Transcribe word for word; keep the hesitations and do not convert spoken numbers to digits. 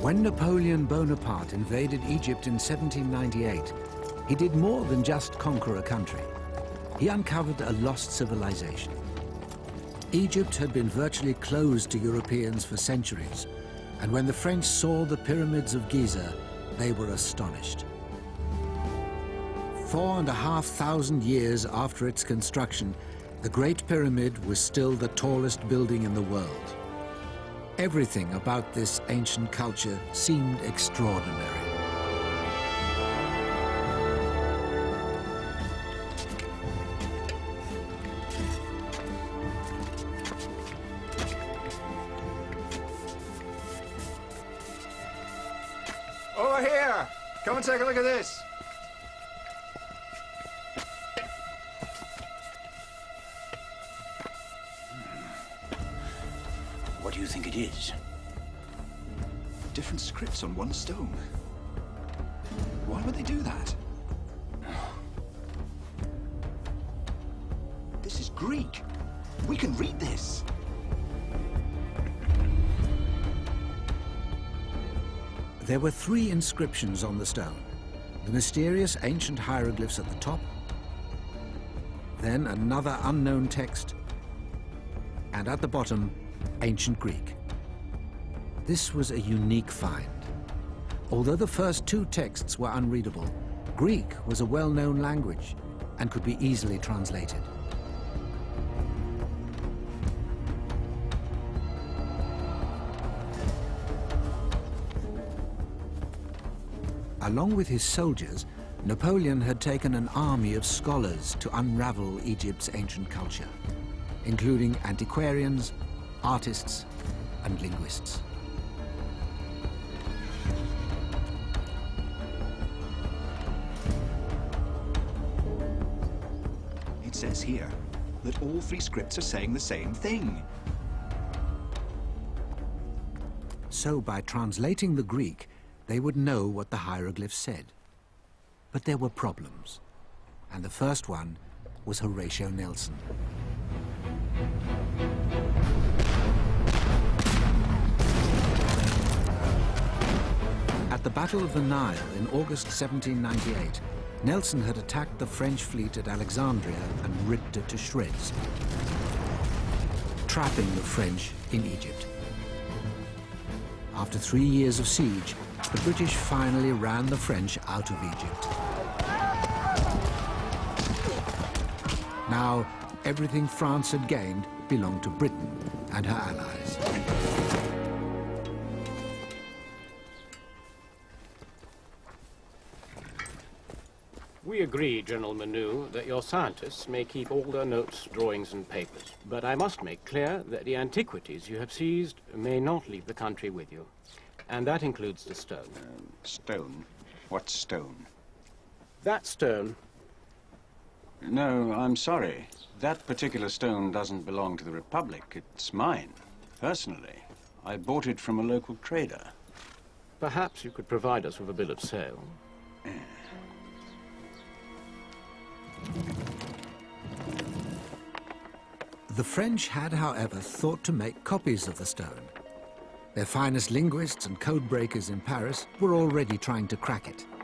When Napoleon Bonaparte invaded Egypt in seventeen ninety-eight, he did more than just conquer a country. He uncovered a lost civilization. Egypt had been virtually closed to Europeans for centuries, and when the French saw the pyramids of Giza, they were astonished. Four and a half thousand years after its construction, the Great Pyramid was still the tallest building in the world. Everything about this ancient culture seemed extraordinary. Over here! Come and take a look at this! What do you think it is? Different scripts on one stone. Why would they do that? This is Greek. We can read this. There were three inscriptions on the stone. The mysterious ancient hieroglyphs at the top, then another unknown text, and at the bottom, ancient Greek. This was a unique find. Although the first two texts were unreadable, Greek was a well-known language and could be easily translated. Along with his soldiers, Napoleon had taken an army of scholars to unravel Egypt's ancient culture, including antiquarians, artists, and linguists. It says here that all three scripts are saying the same thing. So by translating the Greek, they would know what the hieroglyphs said. But there were problems, and the first one was Horatio Nelson. At the Battle of the Nile in August seventeen ninety-eight, Nelson had attacked the French fleet at Alexandria and ripped it to shreds, trapping the French in Egypt. After three years of siege, the British finally ran the French out of Egypt. Now, everything France had gained belonged to Britain and her allies. We agree, General Manu, that your scientists may keep all their notes, drawings, and papers. But I must make clear that the antiquities you have seized may not leave the country with you. And that includes the stone. Um, stone? What stone? That stone. No, I'm sorry. That particular stone doesn't belong to the Republic. It's mine, personally. I bought it from a local trader. Perhaps you could provide us with a bill of sale. The French had, however, thought to make copies of the stone. Their finest linguists and code breakers in Paris were already trying to crack it.